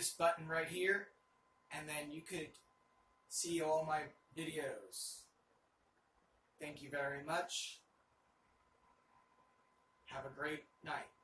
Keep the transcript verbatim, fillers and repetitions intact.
this button right here, and then you could see all my videos. Thank you very much. Have a great night.